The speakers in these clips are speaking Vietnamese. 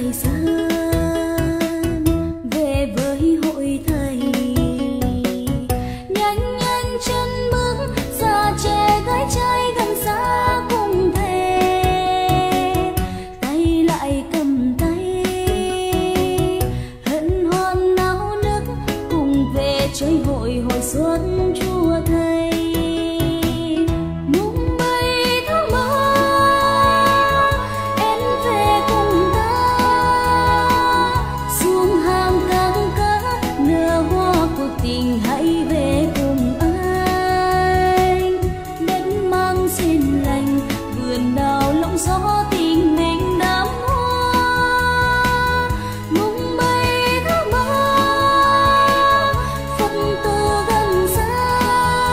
sơn về với hội thầy, nhanh nhanh chân bước già trẻ gái trai gần xa cùng thề, tay lại cầm tay hân hoan náo nức cùng về chơi hội hồi xuân chùa thầy. Gió tình mình đắm hoa mùng bay tháng ba, Phật tử gần xa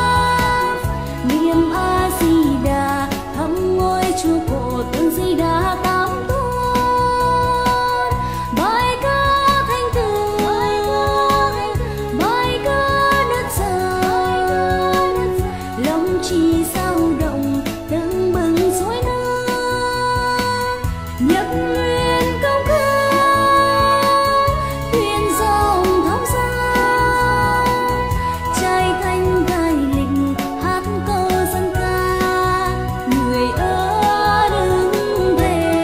niệm A Di Đà thăm ngôi chùa cổ Tượng Di Đà Tam Tôn, bài ca thanh tường, bài ca đất trời, lòng chỉ sao động tưng bừng dối nước. Nhật nguyện công cao thuyền dòng thong dong, trai thanh gái lịch hát câu dân ca, người ở đứng về.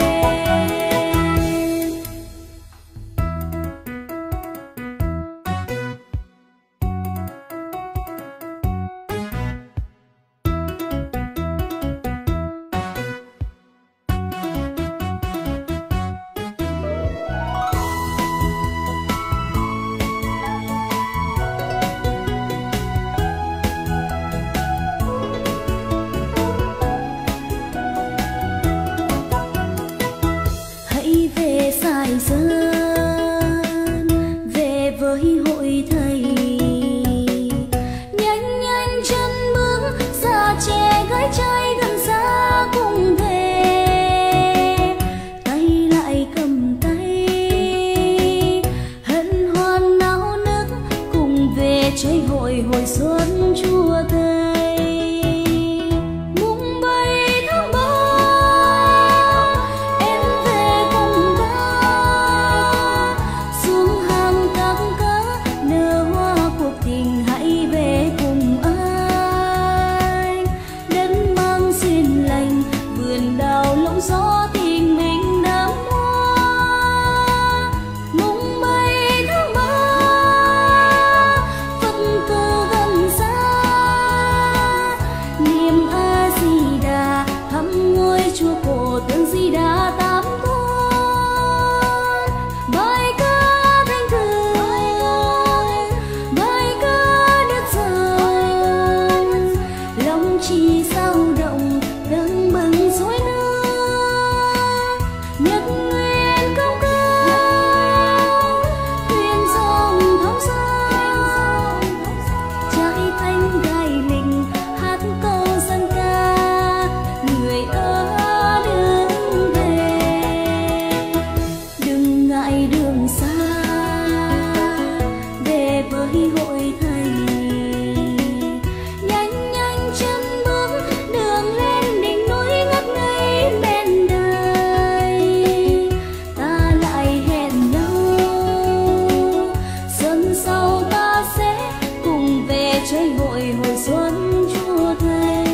Sài Sơn về với hội thầy, nhanh nhanh chân bước già trẻ gái trai gần xa cùng về, tay lại cầm tay hân hoan náo nức cùng về chơi hội hồi xuân chùa thầy. Gió tình mình đắm hoa mùng bay tháng ba, Phật tử gần xa niệm A Di Đà thăm ngôi chùa cổ Tượng Di Đà Tam Tôn, bài ca thanh tường, bài ca đất trời, lòng chỉ sao động tưng bừng dối nước. Nhật nguyện công cao thuyền dòng thong dong, trai thanh gái lịch hát câu dân ca, người ở đứng về. Đừng ngại đường xa về với hội thầy, nhanh nhanh chân bước đường lên đỉnh núi ngất ngây bên đời. Ta lại hẹn nhau xuân sau ta sẽ cùng về chơi hội hồi xuân chùa thầy.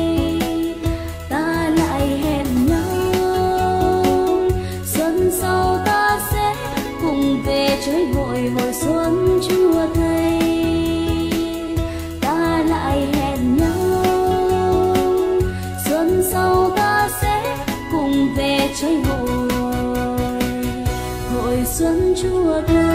Ta lại hẹn nhau xuân sau ta sẽ cùng về chơi hội hồi xuân chùa thầy. Ta lại hẹn nhau xuân sau ta sẽ cùng về chơi hội xuân chùa thầy.